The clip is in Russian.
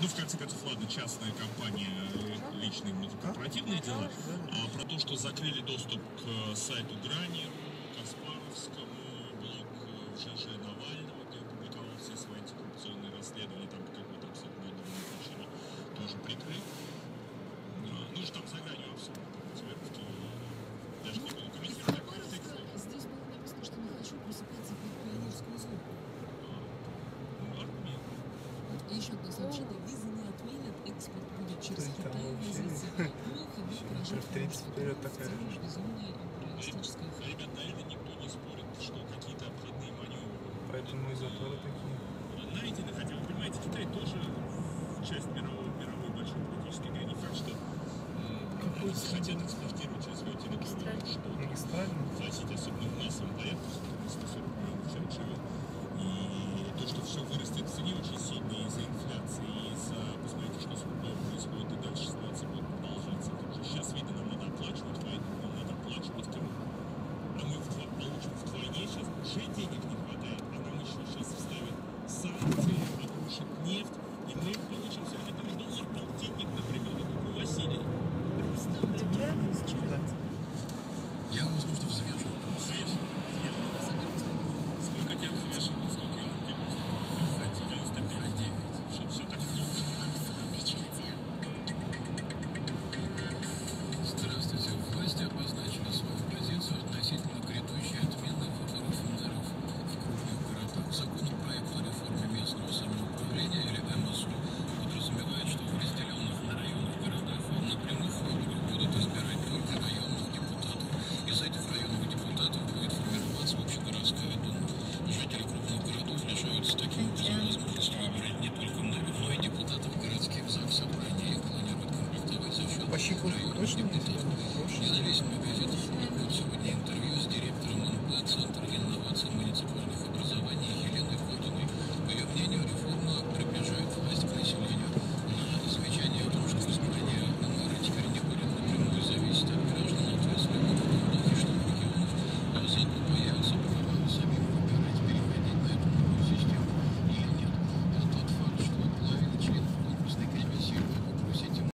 Ну, в конце концов, ладно, частная компания, личные внутрикорпоративные дела, а про то, что закрыли доступ к сайту Грани, Каспаровскому, блог ЖЖ Навального, где он публиковал все свои антикоррупционные расследования, там по какой-то абсолютно неудобной причине тоже прикрыт. Ну, что там за гранью абсолютно, даже не буду комментировать. Здесь было написано, что не хочу просыпаться под пионерскую звук. И еще одно сообщение. Визы не отменят, экспорт будет через Китай возиться. Плохо, но поражает. 30 вперед такая. Безумие империалистическое. Ребят, наверное, никто не спорит, что какие-то обходные маневры. Поэтому и заторы такие. Знаете, хотя вы понимаете, Китай тоже часть мировой большой политической игры. Не факт, что хотят экспортировать через свою территорию что-то. Магистрально? Платить особенно в массовом порядке, 140 миллионов человек живет. И то, что все вырастет в цене очень сильно из-за инфляции, из-за, посмотрите, что с рублем происходит, и дальше ситуация будет продолжаться. Потому что сейчас видно, нам надо оплачивать войну, нам надо оплачивать Крым. А мы получим вдвойне сейчас, уже денег не хватает, а нам еще сейчас вставят санкции, обрушат нефть, и мы получим сегодня там доллар полтинник, например, как у Василия. Я вас просто взвешу. Сколько тебя взвешивал? Сколько я тебе 95. Что все так много? Здравствуйте. Власти обозначили свою позицию относительно грядущей отмены выборов мэров в крупных городах. Законопроект о реформе местного самоуправления, или МСУ, подразумевает, что в разделенных на районах городах на прямых выборах будут избирать только районных депутатов. Из этих районных депутатов будет формироваться общегородская дума. Жители крупных городов лишаются таким образом возможности выбирать не только мэров, но и депутатов городских заксобраний и планируют комплектовать за счет По Щекотке районных точно депутатов.